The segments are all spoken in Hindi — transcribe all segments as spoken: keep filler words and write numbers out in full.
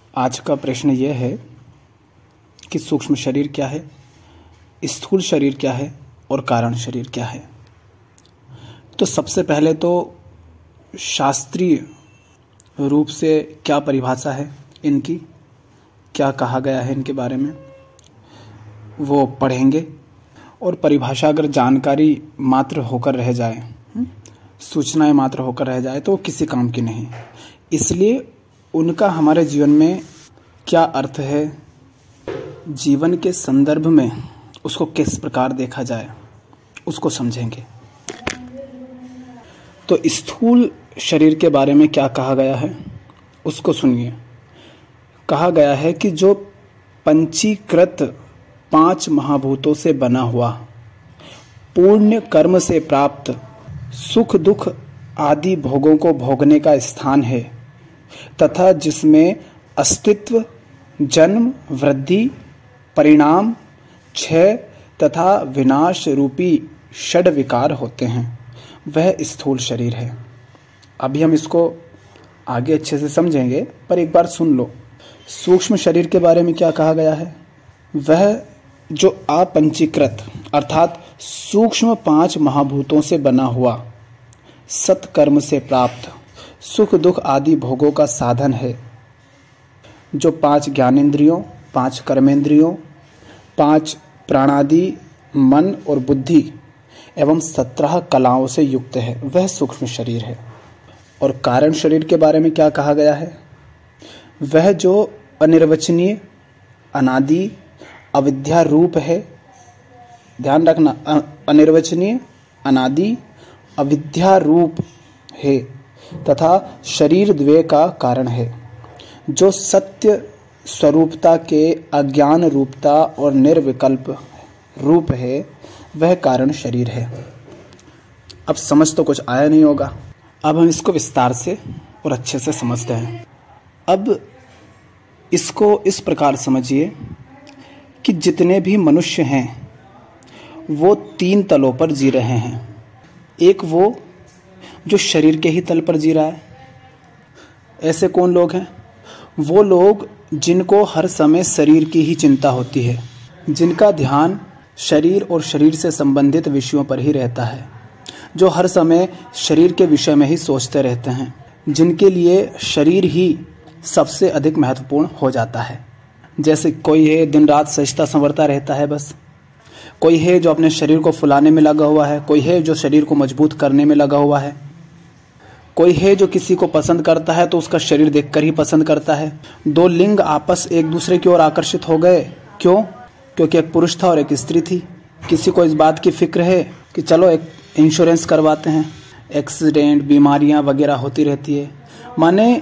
आज का प्रश्न यह है कि सूक्ष्म शरीर क्या है, स्थूल शरीर क्या है और कारण शरीर क्या है। तो सबसे पहले तो शास्त्रीय रूप से क्या परिभाषा है इनकी, क्या कहा गया है इनके बारे में, वो पढ़ेंगे। और परिभाषा अगर जानकारी मात्र होकर रह जाए, सूचनाएं मात्र होकर रह जाए तो किसी काम की नहीं। इसलिए उनका हमारे जीवन में क्या अर्थ है, जीवन के संदर्भ में उसको किस प्रकार देखा जाए, उसको समझेंगे। तो स्थूल शरीर के बारे में क्या कहा गया है उसको सुनिए। कहा गया है कि जो पंचीकृत पांच महाभूतों से बना हुआ, पुण्य कर्म से प्राप्त सुख दुख आदि भोगों को भोगने का स्थान है तथा जिसमें अस्तित्व, जन्म, वृद्धि, परिणाम, क्षय तथा विनाश रूपी षड विकार होते हैं, वह स्थूल शरीर है। अभी हम इसको आगे अच्छे से समझेंगे, पर एक बार सुन लो। सूक्ष्म शरीर के बारे में क्या कहा गया है, वह जो अपंचीकृत अर्थात सूक्ष्म पांच महाभूतों से बना हुआ, सत्कर्म से प्राप्त सुख दुख आदि भोगों का साधन है, जो पांच ज्ञानेंद्रियों, पांच कर्मेंद्रियों, पांच प्राणादि, मन और बुद्धि एवं सत्रह कलाओं से युक्त है, वह सूक्ष्म शरीर है। और कारण शरीर के बारे में क्या कहा गया है, वह जो अनिर्वचनीय, अनादि, अविद्या रूप है। ध्यान रखना, अनिर्वचनीय, अनादि, अविद्या रूप है तथा शरीर द्वय का कारण है, जो सत्य स्वरूपता के अज्ञान रूपता और निर्विकल्प रूप है, वह कारण शरीर है। अब समझ तो कुछ आया नहीं होगा, अब हम इसको विस्तार से और अच्छे से समझते हैं। अब इसको इस प्रकार समझिए कि जितने भी मनुष्य हैं वो तीन तलों पर जी रहे हैं। एक वो जो शरीर के ही तल पर जी रहा है। ऐसे कौन लोग हैं, वो लोग जिनको हर समय शरीर की ही चिंता होती है, जिनका ध्यान शरीर और शरीर से संबंधित विषयों पर ही रहता है, जो हर समय शरीर के विषय में ही सोचते रहते हैं, जिनके लिए शरीर ही सबसे अधिक महत्वपूर्ण हो जाता है। जैसे कोई है दिन रात सजता संवरता रहता है बस, कोई है जो अपने शरीर को फुलाने में लगा हुआ है, कोई है जो शरीर को मजबूत करने में लगा हुआ है, कोई है जो किसी को पसंद करता है तो उसका शरीर देखकर ही पसंद करता है। दो लिंग आपस एक दूसरे की ओर आकर्षित हो गए, क्यों? क्योंकि एक पुरुष था और एक स्त्री थी। किसी को इस बात की फिक्र है कि चलो एक इंश्योरेंस करवाते हैं, एक्सीडेंट, बीमारियां वगैरह होती रहती है। माने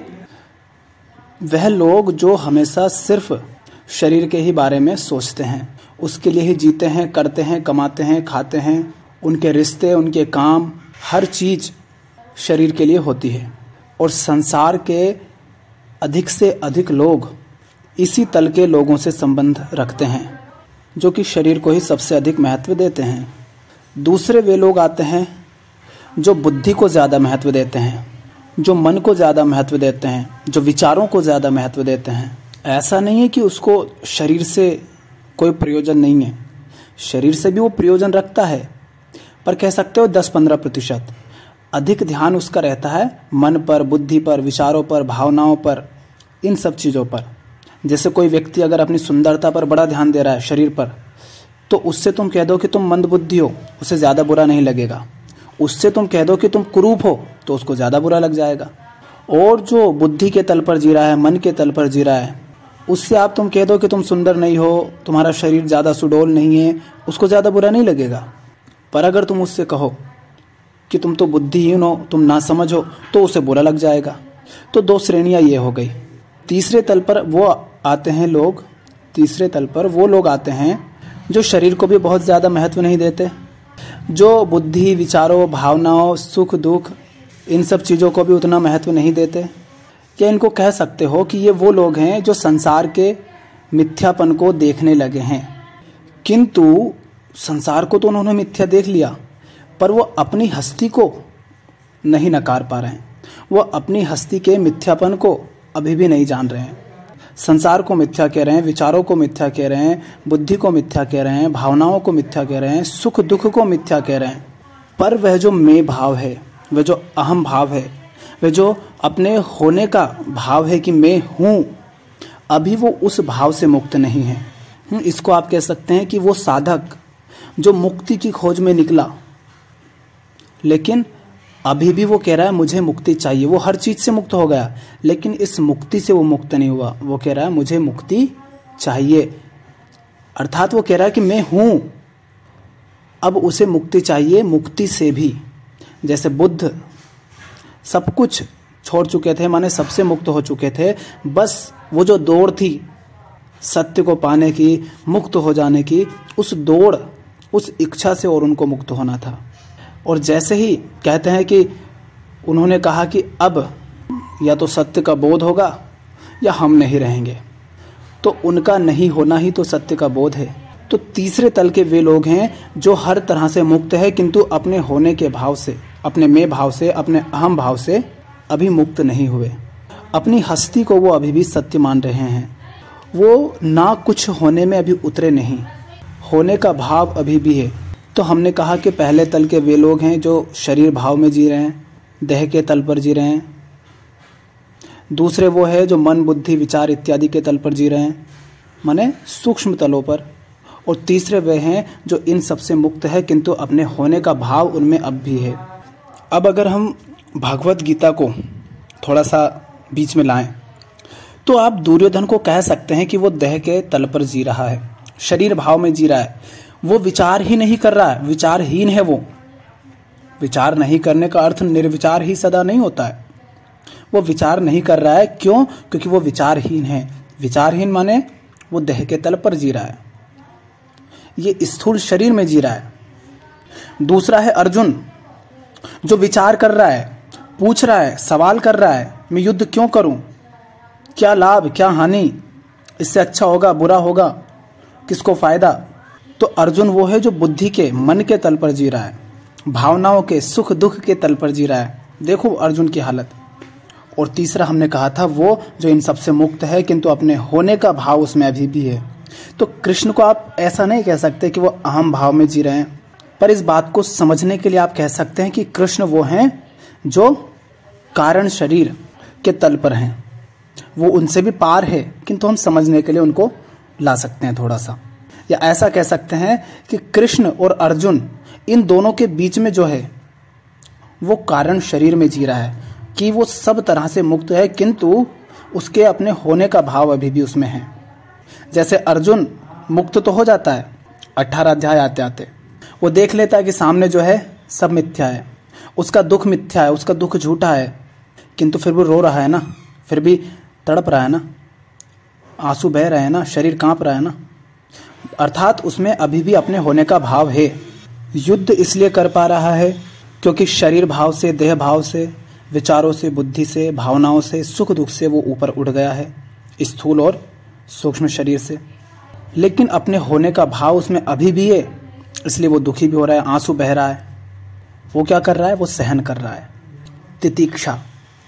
वह लोग जो हमेशा सिर्फ शरीर के ही बारे में सोचते हैं, उसके लिए ही जीते हैं, करते हैं, कमाते हैं, खाते हैं, उनके रिश्ते, उनके काम, हर चीज शरीर के लिए होती है। और संसार के अधिक से अधिक लोग इसी तल के लोगों से संबंध रखते हैं, जो कि शरीर को ही सबसे अधिक महत्व देते हैं। दूसरे वे लोग आते हैं जो बुद्धि को ज़्यादा महत्व देते हैं, जो मन को ज़्यादा महत्व देते हैं, जो विचारों को ज़्यादा महत्व देते हैं। ऐसा नहीं है कि उसको शरीर से कोई प्रयोजन नहीं है, शरीर से भी वो प्रयोजन रखता है, पर कह सकते हो दस पंद्रह प्रतिशत। अधिक ध्यान उसका रहता है मन पर, बुद्धि पर, विचारों पर, भावनाओं पर, इन सब चीज़ों पर। जैसे कोई व्यक्ति अगर अपनी सुंदरता पर बड़ा ध्यान दे रहा है, शरीर पर, तो उससे तुम कह दो कि तुम मंदबुद्धि हो, उसे ज़्यादा बुरा नहीं लगेगा। उससे तुम कह दो कि तुम कुरूप हो, तो उसको ज़्यादा बुरा लग जाएगा। और जो बुद्धि के तल पर जी रहा है, मन के तल पर जी रहा है, उससे आप तुम कह दो कि तुम सुंदर नहीं हो, तुम्हारा शरीर ज़्यादा सुडौल नहीं है, उसको ज़्यादा बुरा नहीं लगेगा। पर अगर तुम उससे कहो कि तुम तो बुद्धिहीन हो, तुम ना समझ हो, तो उसे बुरा लग जाएगा। तो दो श्रेणियां ये हो गई। तीसरे तल पर वो आते हैं लोग, तीसरे तल पर वो लोग आते हैं जो शरीर को भी बहुत ज़्यादा महत्व नहीं देते, जो बुद्धि, विचारों, भावनाओं, सुख दुख, इन सब चीज़ों को भी उतना महत्व नहीं देते। क्या इनको कह सकते हो कि ये वो लोग हैं जो संसार के मिथ्यापन को देखने लगे हैं, किंतु संसार को तो उन्होंने मिथ्या देख लिया, पर वो अपनी हस्ती को नहीं नकार पा रहे हैं, वो अपनी हस्ती के मिथ्यापन को अभी भी नहीं जान रहे हैं। संसार को मिथ्या कह रहे हैं, विचारों को मिथ्या कह रहे हैं, बुद्धि को मिथ्या कह रहे हैं, भावनाओं को मिथ्या कह रहे हैं, सुख दुख को मिथ्या कह रहे हैं। पर वह जो मैं भाव है, वह जो अहम भाव है, वह जो अपने होने का भाव है कि मैं हूँ, अभी वो उस भाव से मुक्त नहीं है। इसको आप कह सकते हैं कि वो साधक जो मुक्ति की खोज में निकला, लेकिन अभी भी वो कह रहा है मुझे मुक्ति चाहिए। वो हर चीज से मुक्त हो गया, लेकिन इस मुक्ति से वो मुक्त नहीं हुआ। वो कह रहा है मुझे मुक्ति चाहिए, अर्थात वो कह रहा है कि मैं हूं, अब उसे मुक्ति चाहिए। मुक्ति से भी, जैसे बुद्ध सब कुछ छोड़ चुके थे, माने सबसे मुक्त हो चुके थे, बस वो जो दौड़ थी सत्य को पाने की, मुक्त हो जाने की, उस दौड़, उस इच्छा से और उनको मुक्त होना था। और जैसे ही कहते हैं कि उन्होंने कहा कि अब या तो सत्य का बोध होगा या हम नहीं रहेंगे, तो उनका नहीं होना ही तो सत्य का बोध है। तो तीसरे तल के वे लोग हैं जो हर तरह से मुक्त है, किंतु अपने होने के भाव से, अपने मैं भाव से, अपने अहम भाव से अभी मुक्त नहीं हुए। अपनी हस्ती को वो अभी भी सत्य मान रहे हैं। वो ना कुछ होने में अभी उतरे नहीं, होने का भाव अभी भी है। तो हमने कहा कि पहले तल के वे लोग हैं जो शरीर भाव में जी रहे हैं, देह के तल पर जी रहे हैं। दूसरे वो है जो मन बुद्धि विचार इत्यादि के तल पर जी रहे हैं, माने सूक्ष्म तलों पर। और तीसरे वे हैं जो इन सबसे मुक्त है, किंतु अपने होने का भाव उनमें अब भी है। अब अगर हम भागवत गीता को थोड़ा सा बीच में लाएं, तो आप दुर्योधन को कह सकते हैं कि वो देह के तल पर जी रहा है, शरीर भाव में जी रहा है। वो विचार ही नहीं कर रहा है, विचारहीन है। वो विचार नहीं करने का अर्थ निर्विचार ही सदा नहीं होता है। वो विचार नहीं कर रहा है, क्यों? क्योंकि वो विचारहीन है। विचारहीन माने वो देह के तल पर जी रहा है, ये स्थूल शरीर में जी रहा है। दूसरा है अर्जुन, जो विचार कर रहा है, पूछ रहा है, सवाल कर रहा है, मैं युद्ध क्यों करूं, क्या लाभ क्या हानि, इससे अच्छा होगा बुरा होगा, किसको फायदा। तो अर्जुन वो है जो बुद्धि के, मन के तल पर जी रहा है, भावनाओं के, सुख दुख के तल पर जी रहा है। देखो अर्जुन की हालत। और तीसरा हमने कहा था वो जो इन सबसे मुक्त है, किंतु अपने होने का भाव उसमें अभी भी है। तो कृष्ण को आप ऐसा नहीं कह सकते कि वो अहम भाव में जी रहे हैं, पर इस बात को समझने के लिए आप कह सकते हैं कि कृष्ण वो हैं जो कारण शरीर के तल पर हैं। वो उनसे भी पार है, किंतु हम समझने के लिए उनको ला सकते हैं थोड़ा सा। या ऐसा कह सकते हैं कि कृष्ण और अर्जुन इन दोनों के बीच में जो है वो कारण शरीर में जी रहा है, कि वो सब तरह से मुक्त है, किंतु उसके अपने होने का भाव अभी भी उसमें है। जैसे अर्जुन मुक्त तो हो जाता है, अठारह अध्याय आते आते वो देख लेता है कि सामने जो है सब मिथ्या है, उसका दुख मिथ्या है, उसका दुख झूठा है, किंतु फिर वो रो रहा है ना, फिर भी तड़प रहा है ना, आंसू बह रहे हैं ना, शरीर कांप रहा है ना, अर्थात उसमें अभी भी अपने होने का भाव है। युद्ध इसलिए कर पा रहा है क्योंकि शरीर भाव से, देह भाव से, विचारों से, बुद्धि से, भावनाओं से, सुख दुख से वो ऊपर उठ गया है, स्थूल और सूक्ष्म शरीर से। लेकिन अपने होने का भाव उसमें अभी भी है, इसलिए वो दुखी भी हो रहा है, आंसू बह रहा है। वो क्या कर रहा है? वो सहन कर रहा है, तितिक्षा।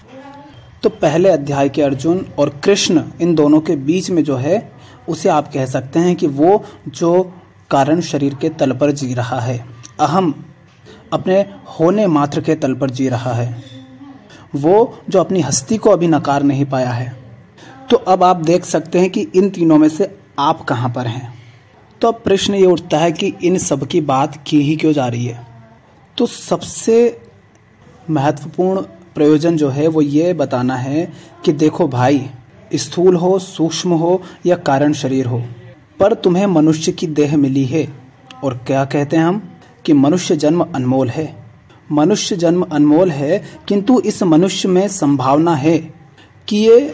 तो पहले अध्याय के अर्जुन और कृष्ण, इन दोनों के बीच में जो है उसे आप कह सकते हैं कि वो जो कारण शरीर के तल पर जी रहा है, अहम अपने होने मात्र के तल पर जी रहा है, वो जो अपनी हस्ती को अभी नकार नहीं पाया है। तो अब आप देख सकते हैं कि इन तीनों में से आप कहाँ पर हैं। तो अब प्रश्न ये उठता है कि इन सब की बात की ही क्यों जा रही है। तो सबसे महत्वपूर्ण प्रयोजन जो है वो ये बताना है कि देखो भाई, स्थूल हो, सूक्ष्म हो या कारण शरीर हो, पर तुम्हें मनुष्य की देह मिली है। और क्या कहते हैं हम कि मनुष्य जन्म अनमोल है। मनुष्य जन्म अनमोल है, किंतु इस मनुष्य में संभावना है कि ये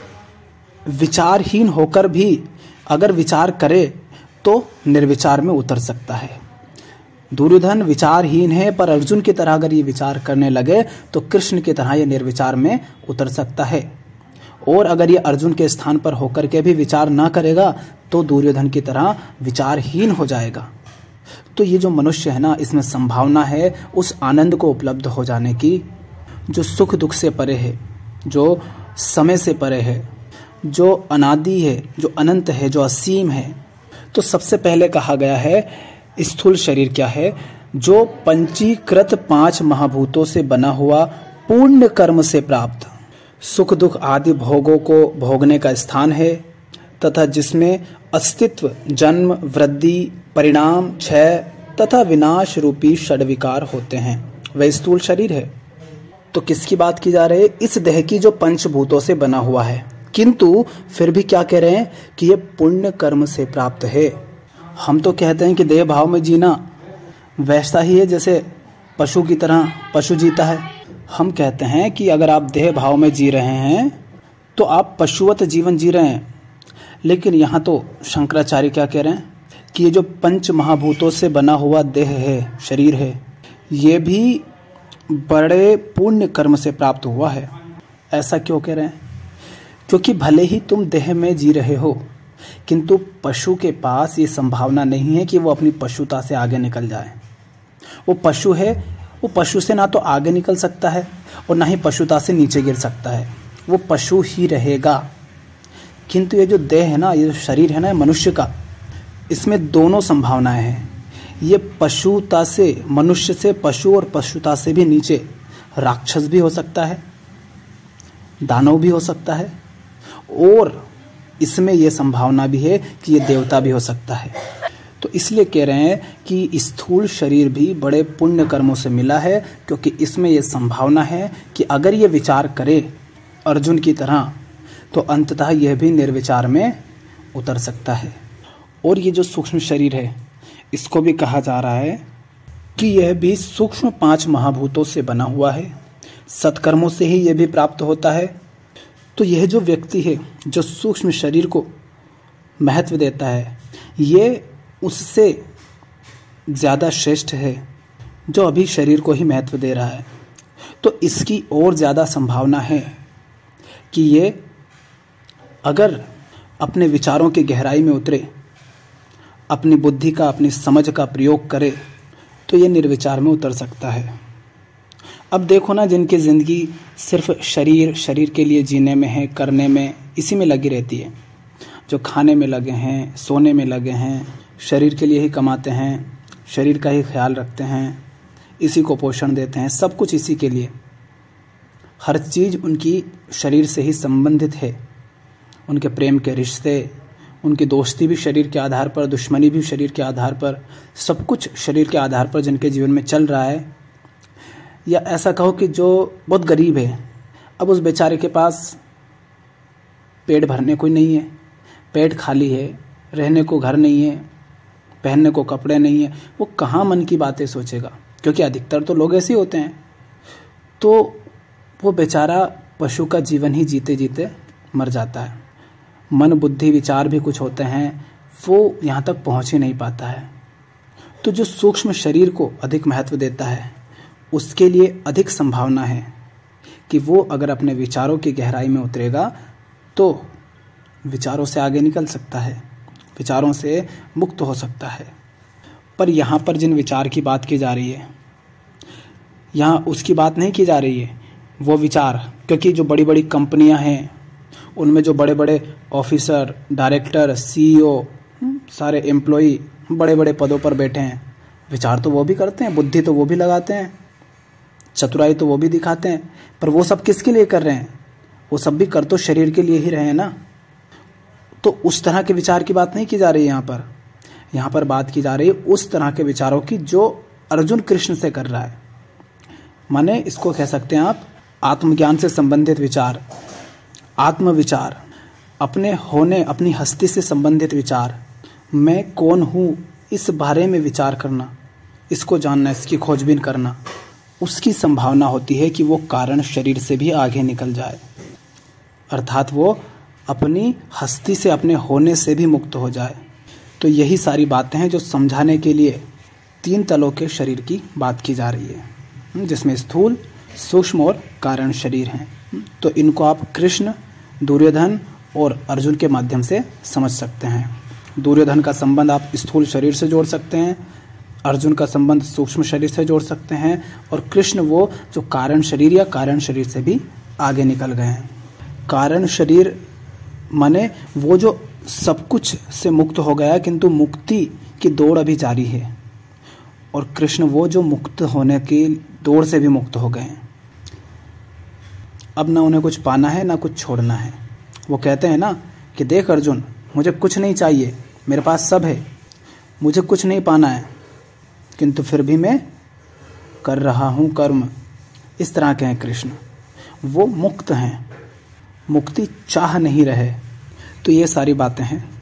विचारहीन होकर भी अगर विचार करे तो निर्विचार में उतर सकता है। दुर्योधन विचारहीन है, पर अर्जुन की तरह अगर ये विचार करने लगे तो कृष्ण की तरह ये निर्विचार में उतर सकता है। और अगर ये अर्जुन के स्थान पर होकर के भी विचार ना करेगा तो दुर्योधन की तरह विचारहीन हो जाएगा। तो ये जो मनुष्य है ना, इसमें संभावना है उस आनंद को उपलब्ध हो जाने की जो सुख दुख से परे है, जो समय से परे है, जो अनादि है, जो अनंत है, जो असीम है। तो सबसे पहले कहा गया है स्थूल शरीर क्या है? जो पंचीकृत पांच महाभूतों से बना हुआ पूर्ण कर्म से प्राप्त सुख दुख आदि भोगों को भोगने का स्थान है तथा जिसमें अस्तित्व, जन्म, वृद्धि, परिणाम, क्षय तथा विनाश रूपी षड्विकार होते हैं, वह स्थूल शरीर है। तो किसकी बात की जा रही है? इस देह की जो पंचभूतों से बना हुआ है, किंतु फिर भी क्या कह रहे हैं कि ये पुण्य कर्म से प्राप्त है। हम तो कहते हैं कि देह भाव में जीना वैसा ही है जैसे पशु की तरह पशु जीता है। हम कहते हैं कि अगर आप देह भाव में जी रहे हैं तो आप पशुवत जीवन जी रहे हैं। लेकिन यहाँ तो शंकराचार्य क्या कह रहे हैं कि ये जो पंच महाभूतों से बना हुआ देह है, शरीर है, ये भी बड़े पुण्य कर्म से प्राप्त हुआ है। ऐसा क्यों कह रहे हैं? क्योंकि भले ही तुम देह में जी रहे हो, किंतु पशु के पास ये संभावना नहीं है कि वो अपनी पशुता से आगे निकल जाए। वो पशु है, वो पशु से ना तो आगे निकल सकता है और ना ही पशुता से नीचे गिर सकता है, वो पशु ही रहेगा। किंतु ये जो देह है ना, ये जो शरीर है ना मनुष्य का, इसमें दोनों संभावनाएं हैं। ये पशुता से, मनुष्य से, पशु और पशुता से भी नीचे राक्षस भी हो सकता है, दानव भी हो सकता है, और इसमें यह संभावना भी है कि ये देवता भी हो सकता है। तो इसलिए कह रहे हैं कि स्थूल शरीर भी बड़े पुण्य कर्मों से मिला है, क्योंकि इसमें यह संभावना है कि अगर ये विचार करे अर्जुन की तरह तो अंततः यह भी निर्विचार में उतर सकता है। और ये जो सूक्ष्म शरीर है, इसको भी कहा जा रहा है कि यह भी सूक्ष्म पांच महाभूतों से बना हुआ है, सत्कर्मों से ही यह भी प्राप्त होता है। तो यह जो व्यक्ति है जो सूक्ष्म शरीर को महत्व देता है, ये उससे ज़्यादा श्रेष्ठ है जो अभी शरीर को ही महत्व दे रहा है। तो इसकी और ज़्यादा संभावना है कि ये अगर अपने विचारों की गहराई में उतरे, अपनी बुद्धि का, अपनी समझ का प्रयोग करे, तो ये निर्विचार में उतर सकता है। अब देखो ना, जिनकी ज़िंदगी सिर्फ शरीर शरीर के लिए जीने में है, करने में, इसी में लगी रहती है, जो खाने में लगे हैं, सोने में लगे हैं, शरीर के लिए ही कमाते हैं, शरीर का ही ख्याल रखते हैं, इसी को पोषण देते हैं, सब कुछ इसी के लिए, हर चीज़ उनकी शरीर से ही संबंधित है। उनके प्रेम के रिश्ते, उनकी दोस्ती भी शरीर के आधार पर, दुश्मनी भी शरीर के आधार पर, सब कुछ शरीर के आधार पर जिनके जीवन में चल रहा है। या ऐसा कहो कि जो बहुत गरीब है, अब उस बेचारे के पास पेट भरने कोई नहीं है, पेट खाली है, रहने को घर नहीं है, पहनने को कपड़े नहीं है, वो कहाँ मन की बातें सोचेगा? क्योंकि अधिकतर तो लोग ऐसे होते हैं। तो वो बेचारा पशु का जीवन ही जीते जीते मर जाता है। मन, बुद्धि, विचार भी कुछ होते हैं, वो यहाँ तक पहुँच ही नहीं पाता है। तो जो सूक्ष्म शरीर को अधिक महत्व देता है, उसके लिए अधिक संभावना है कि वो अगर अपने विचारों की गहराई में उतरेगा तो विचारों से आगे निकल सकता है, विचारों से मुक्त हो सकता है। पर यहाँ पर जिन विचार की बात की जा रही है, यहाँ उसकी बात नहीं की जा रही है, वो विचार, क्योंकि जो बड़ी बड़ी कंपनियाँ हैं उनमें जो बड़े बड़े ऑफिसर, डायरेक्टर, सीईओ, सारे एम्प्लॉई बड़े बड़े पदों पर बैठे हैं, विचार तो वो भी करते हैं, बुद्धि तो वो भी लगाते हैं, चतुराई तो वो भी दिखाते हैं, पर वो सब किसके लिए कर रहे हैं? वो सब भी कर तो शरीर के लिए ही रहे हैं ना। तो उस तरह के विचार की बात नहीं की जा रही है यहाँ पर। यहाँ पर बात की जा रही है उस तरह के विचारों की जो अर्जुन कृष्ण से कर रहा है। माने इसको कह सकते हैं आप आत्मज्ञान से संबंधित विचार, आत्मविचार, अपने होने, अपनी हस्ती से संबंधित विचार, मैं कौन हूँ इस बारे में विचार करना, इसको जानना, इसकी खोजबीन करना, उसकी संभावना होती है कि वो कारण शरीर से भी आगे निकल जाए, अर्थात वो अपनी हस्ती से, अपने होने से भी मुक्त हो जाए। तो यही सारी बातें हैं जो समझाने के लिए तीन तलों के शरीर की बात की जा रही है, जिसमें स्थूल, सूक्ष्म और कारण शरीर हैं। तो इनको आप कृष्ण, दुर्योधन और अर्जुन के माध्यम से समझ सकते हैं। दुर्योधन का संबंध आप स्थूल शरीर से जोड़ सकते हैं, अर्जुन का संबंध सूक्ष्म शरीर से जोड़ सकते हैं, और कृष्ण वो जो कारण शरीर या कारण शरीर से भी आगे निकल गए हैं। कारण शरीर माने वो जो सब कुछ से मुक्त हो गया किंतु मुक्ति की दौड़ अभी जारी है, और कृष्ण वो जो मुक्त होने की दौड़ से भी मुक्त हो गए हैं। अब ना उन्हें कुछ पाना है ना कुछ छोड़ना है। वो कहते हैं ना कि देख अर्जुन, मुझे कुछ नहीं चाहिए, मेरे पास सब है, मुझे कुछ नहीं पाना है, किंतु फिर भी मैं कर रहा हूँ कर्म। इस तरह के हैं कृष्ण, वो मुक्त हैं, मुक्ति चाह नहीं रहे। तो ये सारी बातें हैं।